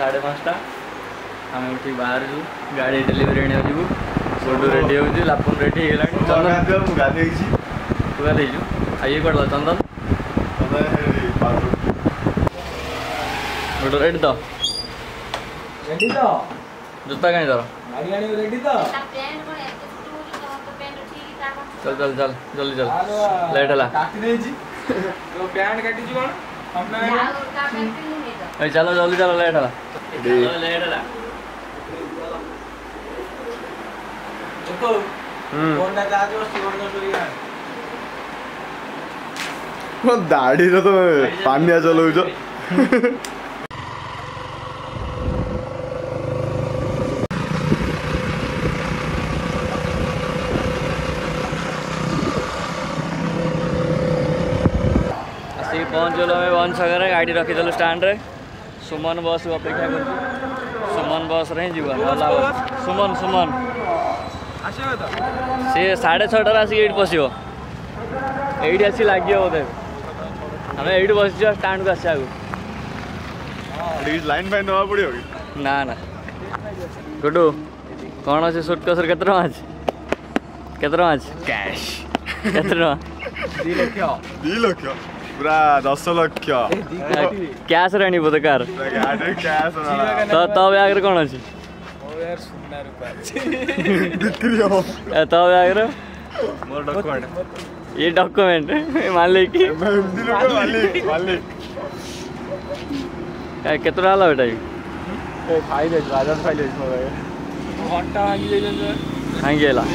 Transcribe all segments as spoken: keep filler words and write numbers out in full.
साढ़े पाँचटा आम उठी बाहर जू गाड़ी डेलीवरी आने जीवु गोडू रेडी हो लापुन रेडी होगा तू गाधेचु आ ये कौन चंदन गोडू रेडी तो जूता कहीं तर चल चल चल जल्दी चल लेट है चलो जल्दी चलो लेट है लेट है दाढ़ी तो पानिया चलाऊ पहुँचल वन छक गाड़ी रखीदेलु स्टाण्ड रे सुमन बस अपेक्षा कर सुमन बस रे जीव सुमन सुमन सी साढ़े छटार आसिक ये पशो ये आसी लगे बोधे आम ये बस स्टाण्ड को आसा लाइन फाइन नवा पड़ो ना ना गुडू कौन अच्छे सुटकेस के लक्ष के लक्ष कैश के लक्ष पूरा दस लक्ष कैश रे बोधे कार तो तो बैग कौन अच्छी तो बैग ये डॉक्यूमेंट मालिक केतना हला बेटा फाइल बाजार फाइल घंटा भांगी भांगी गला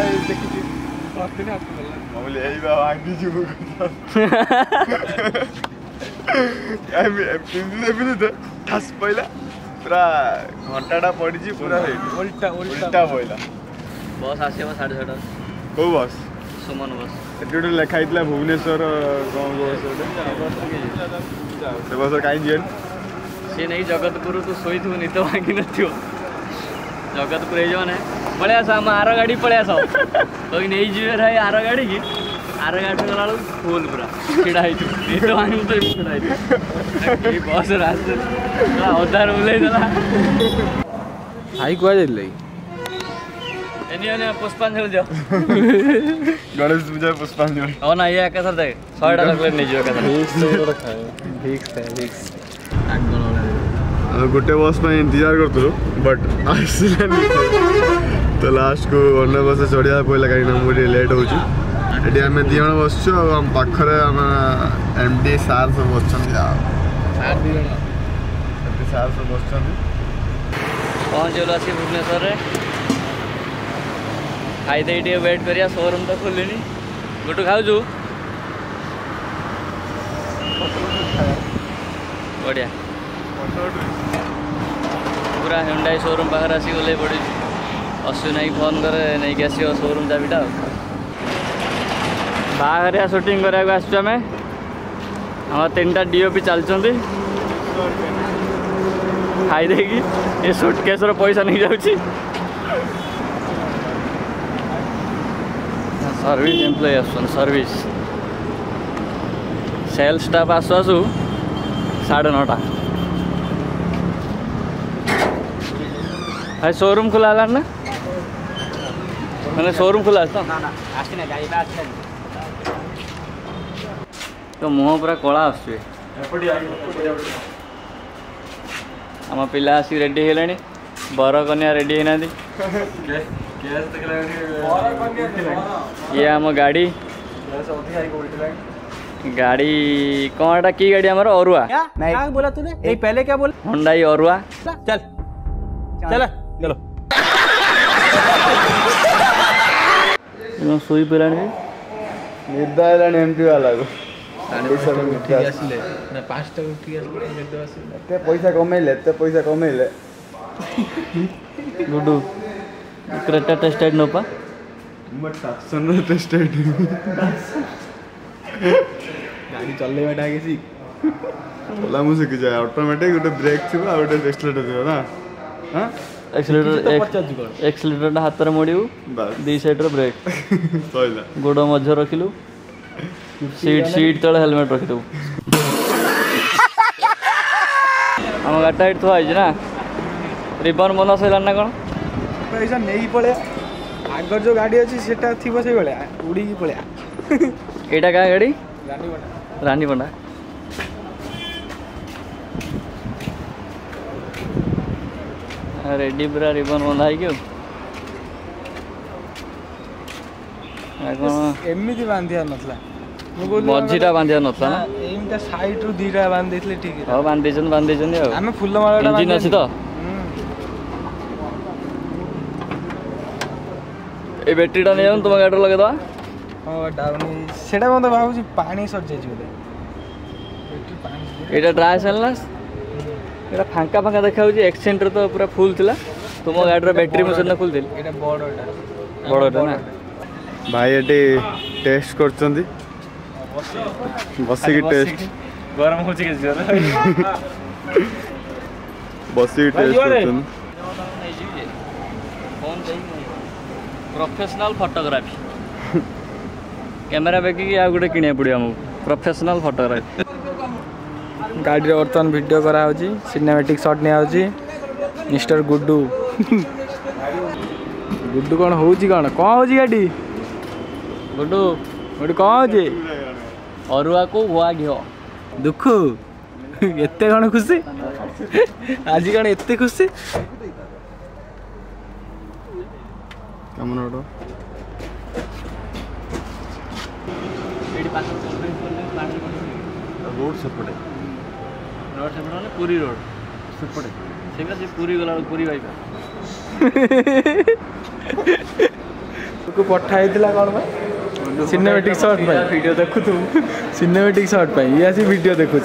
ठास पड़ा पूरा घंटा पड़ी पूरा उल्टा उल्टा पड़ा बस आसो साढ़े छटा कौ बस सुमन बस गोटे लिखाई भुवनेश्वर कौन से बस कहीं जी सी नहीं जगतपुर तू शोई थू नित भांगी नो जगतपुर ये मैंने पलि आस आम आर गाड़ी पलि आस तो नहीं जी भाई आर गाड़ी की आर गाड़ी गला फुल पूरा छिड़ा नित भांगी तो छिड़ा बस रास्ते अधार बुलेदेला आई कुआ जाइले पुष्पांजलि दियो गणेश पूजा पुष्पांजलि हो ना ये एक सर देख सौ टा चॉकलेट नहीं जीव गोटे बस में इंतजार करूँ बट आसलानी तो लास्ट को अन्य बस चढ़ा पड़ा कहीं मुझे लेट हो आम दी जन बस आम पाखे आम एम डी सार सब बस सार सब बस पहुँचल आसी भुवनेश्वर खाईदे टे वेट करिया शोरूम तो खोलनी गुटू खाऊ बढ़िया पूरा हुंडई शोरूम पाखे आसी गले पड़ी अश्विन नहीं फोन करे नहीं कि आसो शोरूम चाबिटा बाहरिया शूटिंग कराया आसमें आम तीन टा डीओपी चलती खाईदे ये सुटकेस पैसा नहीं जाऊँगी सर्विस एम्प्लॉय आसन सर्विस सेल स्टाफ आसु आसु साढ़े नौटा भाई शोरूम खुला है ना मैंने शोरूम खुला तो तो मुँह पूरा कला आम पिला आसिक रेडी है बर कन्या रेडी है ये आम गाड़ी गाड़ी कौन की गाड़ी हमारा अरुआ नहीं बोला तूने नहीं पहले क्या बोला हुंडई अरुआ चल चल चलो सोई पे निदा एमटी वाला को पैसा कमेले पैसा कमेले गुडू क्रेटा टेस्टेड नोपा टाक्सन टेस्टेड गाड़ी चलेबाटा किसी चला मु शिखी जाए ऑटोमेटिक गोटे ब्रेक थी गोटे एक्सीलरेटर थी ना हां एक्सीलरेटर एक्सीलरेटर हाथ रे मोड़िबू दी साइड रे ब्रेक सइला गोड़ मध्य रखिलु सीट सीट तले हेलमेट रखिदबू आम गाड़ीटा ये थुआई ना रिबन बंधा सर ना कौन पैसा नहीं पड़े आगर जो गाड़ी अच्छी सेटा थी से भाया उड़ी पड़े एटा क्या गाड़ी रानी पंडा रेडी पूरा रिबन बंधा है क्यों एमती बांधिया नथला मझीटा बांधिया नथला ना एमटा साइड रु दीटा बांध देथले ठीक है हां बांध देछन बांध देछन आ हमें फुल्ल मालाटा इंजिन अछि तो ए बैटरीटा नै जाउन तुम गाड़ी लगे दवा हां डाउन सेटा म त भाबु पानी सर जाय बोले बैटरी पानी एटा ड्राई सेल ना एटा फांका फांका देखा होची एक्सेंटर तो पूरा फुल थिला तुम गाड़ी रो बैटरी मशीन ना खुल दिल एटा बड़टा बड़टा ना भाई ये टेस्ट करछंदी बसी की टेस्ट गरम होची के जोर बसी की टेस्ट करछन फोन देई प्रोफेशनल फोटोग्राफी कैमरा बेकी आ गुटे किने पड़ियो हम प्रोफेशनल फोटोग्राफी गाड़ी रे वर्तमान वीडियो करा होची सिनेमैटिक शॉट ने होची मिस्टर गुड्डू गुड्डू कोन होची कोन कोन होची गाड़ी गुड्डू गुड्डू कोन होची अरुआ को हुआ घियो दुख एते कोन खुशी आज कोन एते खुशी कमन ओडो एडी पास रोड सेपटे रोड सेपटे माने पूरी रोड सेपटे सेगा से पूरी गला पूरी बाइक को पठाई दिला कोन भाई सिनेमैटिक शॉट भाई वीडियो देखु तू सिनेमैटिक शॉट भाई ये आसी वीडियो देखु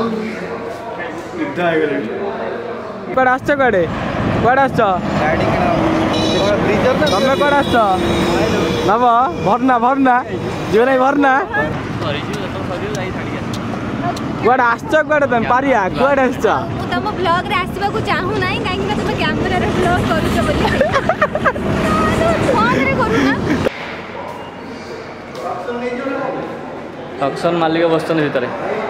सीधा आगे कड आछ कड़े कड आछ गाड़ी केना ब्रिजर ना तुम कड आछ नबा भरना भरना जो नहीं भरना सॉरी जी तो सॉरी जाई छाड़ी कड आछ कड तम पारिया कड आछ तम ब्लॉग रे आसीबा को चाहू नाही काहे कि तुम कैमरा रे ब्लॉग करू छ बोली फोन रे करू ना टक्सन मालिक बसछन भितरे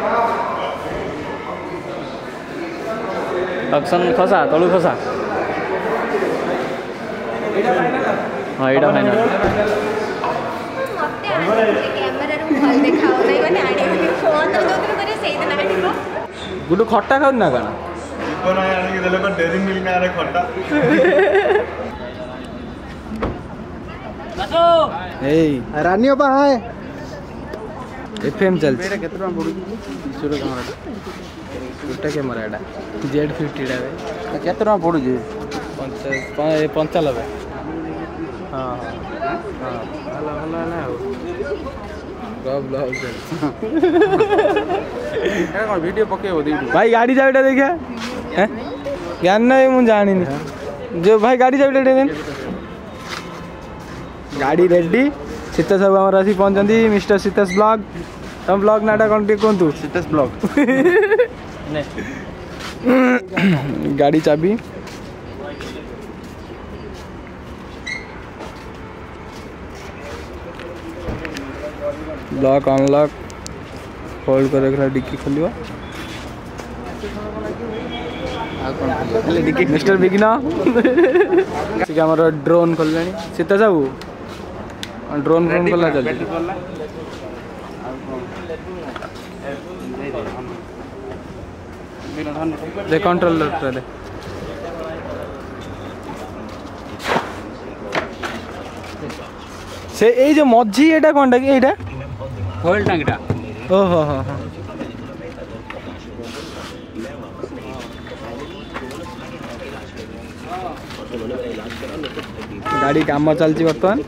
टक्सन खसा तळु खसा हां एडा फाइनल कैमरा रे भल देखाओ नाही माने आडी फोन तो दोतर करे सेई दिन आडीबो गुडू खट्टा खाउ ना काना इको ना आनी देले को डेरी मिल्क आरे खट्टा लासो ए रानी बा है एफएम चल एटा केतना पडु छोरो कैमरा छोटा कैमरा एटा जेड फिफ्टी डा रे केतना पडु जे पंचानबे हां हां हला हला ना हो गब लव चल एटा कोन वीडियो पकेबो दे भाई गाड़ी जावटा देखा हैं ज्ञान नहीं मु जानी जो भाई गाड़ी जावटा दे गाड़ी रेडी सीता सब हमर आसी पहुंचंदी मिस्टर सीतास ब्लॉग तम ब्लॉग नाटा कोन टे कोंतु सीतास ब्लॉग ने गाड़ी चाबी लॉक अनलॉक होल्ड कर रखला डिक्की खोलियो आ कोन खाली डिक्की मिस्टर बिगिना से हमर ड्रोन खोललानी सीता जाऊ ड्रोन फोन करला जल्दी दे कंट्रोलर दे से ए जो मझी एटा कोनटा कि एटा होल टांगटा ओहो हो हो गाड़ी काम चलती बर्तमान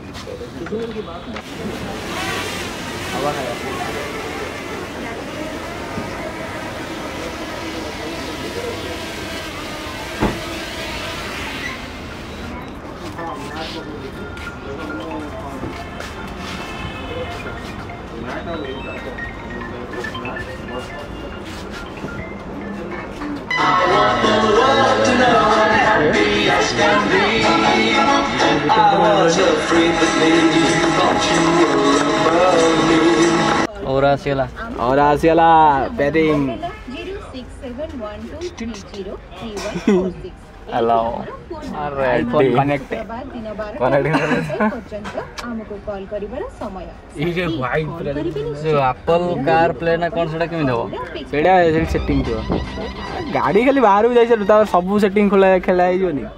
और आसियाला और आसियाला बैटिंग zero six seven one one two three zero three one four six hello अरे आईफोन कनेक्ट आमको कॉल करिबार समय ई जे वाइट पूरा जो एप्पल कार प्ले ना कोन सेटा केमि देबो सेडा सेटिंग थियो गाड़ी खाली बाहर भी जाई छ त सब सेटिंग खोला खेला ही जोनी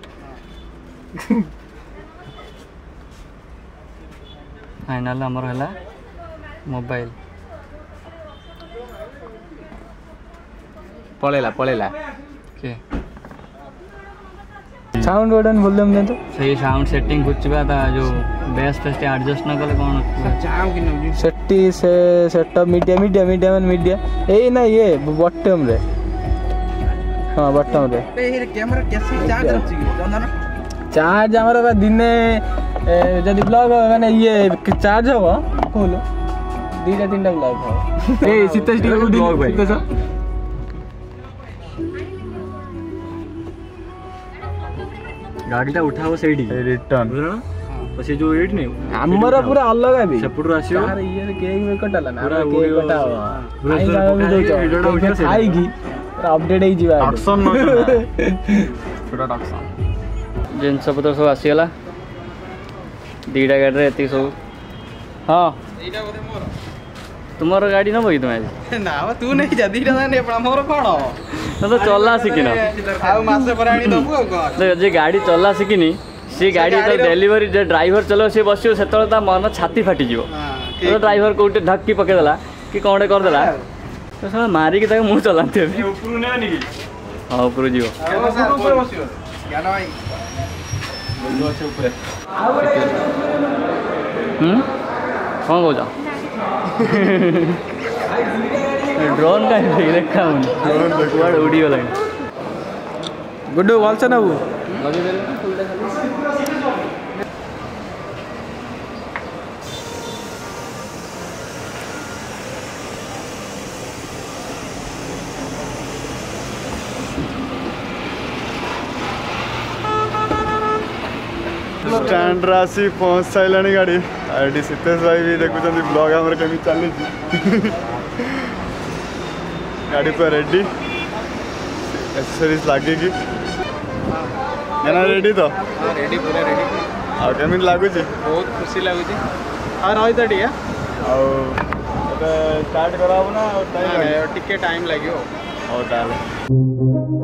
फाइनल हमर हला मोबाइल पळेला पळेला के साउंड बटन बोल दम तो सही साउंड सेटिंग कुछबा ता जो बेस फेस्ट एडजस्ट न करे कोन चाव कि न सेट्टी से setup media media media media ए ना ये बॉटम रे हां बॉटम रे ए कैमरा कैसे चार्ज होची चंदन चार्ज हमरा बा दिने जदी ब्लॉग माने ये चार्ज हो खोलो दीटा तीनटा ब्लॉग हो ए सीता स्टिक ब्लॉग भाई सीता गाड़ीटा उठाओ सेडी रिटर्न बुझना पछे जो एट नै हमर पूरा अलग है भी सेपुर आसियो यार ये केक में कटला ना पूरा केक वो- कटाओ पूरा आई पूरा गाँव में पकाई, जो वीडियोटा उठा से। खाएगी पूरा अपडेट ही जीवा टक्सन न छोटा टक्सन जिनस पत्र सब आसीगला दीटा गाड़ी रे एति सब हाँ एटा बोले मोर तुमर गाड़ी न बई तुम आज ना तू नहीं जा दीटा ना अपना मोर कोन तो तो चला सिकिन आउ मासे पराणी दबु आ कोन तो जे गाड़ी चला सिकिनी सी गाड़ी तो डेलीवरी जे ड्राइवर चलो सी बसियो सेतल ता मन छाती फाटी जीवो तो ड्राइवर कोटे धक्की पके देला कि कोंडे कर देला तो साला मारी के ताके मुंह चलाते अभी ऊपर ने आनी की हां ऊपर जीवो ऊपर बसियो ज्ञान भाई बोलो अच्छे ऊपर हम कौन को जा ड्रोन का देखा हूं ड्रोन देखवाड़ उड़ी वाला गुड्डू बोल छ ना वो लगे देले ना फुल खाली स्टैंड राशि पहुँच सारे गाड़ी आईडी सीतेश भाई भी देखुं ब्लॉग आम कमी चली गाड़ी पूरा रेडी एक्सेसरीज लगे कि ना रेडी तो रेडी पूरा रेडी आ केमी लगुच बहुत खुशी लागुची आ रही था टिया स्टार्ट करा ना टाइम टिके टाइम लागियो हो ताले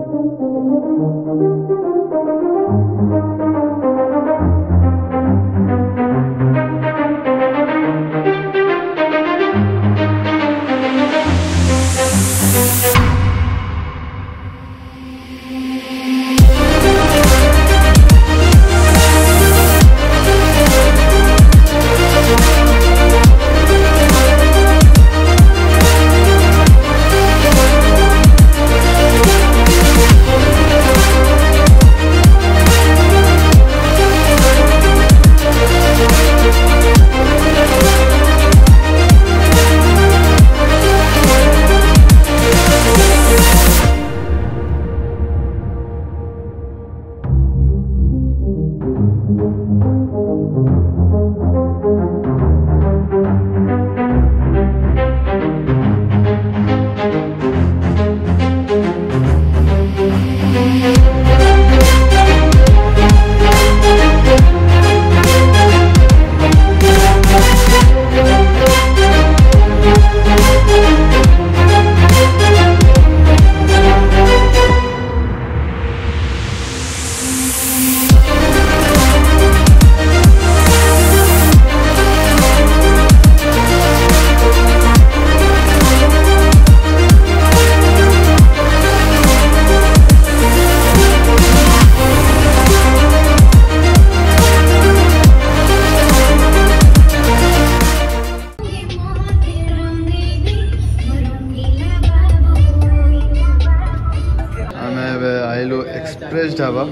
एक्सप्रेस ढाबा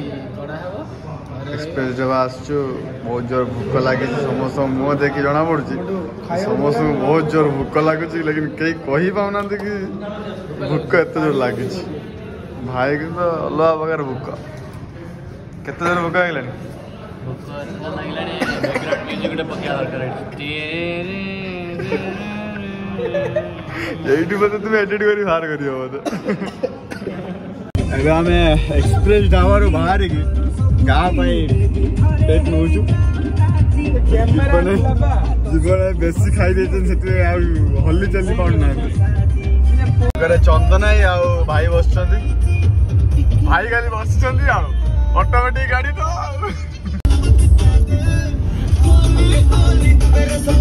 एक्सप्रेस ढाबा आसचु बहुत जोर भूक लगी समस्त मुह देखी जना पड़ी समस्त बहुत जोर भूक लगुच लेकिन कई कही पाऊना कि भूक एत जोर लगी भाई कि तो अलग प्रकार भूक केते जोर भूक लगे ये बोलते तुम एडिट कर बाहर कर ଏବେ ଆମେ ଏକ୍ସପ୍ରେସ୍ ଢାବାରୁ ବାହାରିକି ଗାଁ ପାଇଁ ଟେକ୍ ନେଉଛୁ। ଜୀବନ ଜୀବନ ବେଶୀ ଖାଇ ଦେଇଛନ୍ତି ସେଥିପାଇଁ ଆଉ ହଲି ଚାଲି ପାରୁନାହାନ୍ତି। ଚନ୍ଦନ ଭାଇ ଆଉ ଭାଇ ବସିଛନ୍ତି। ଭାଇ ଖାଲି ବସିଛନ୍ତି ଆଉ ଅଟୋମେଟିକ ଗାଡି ତ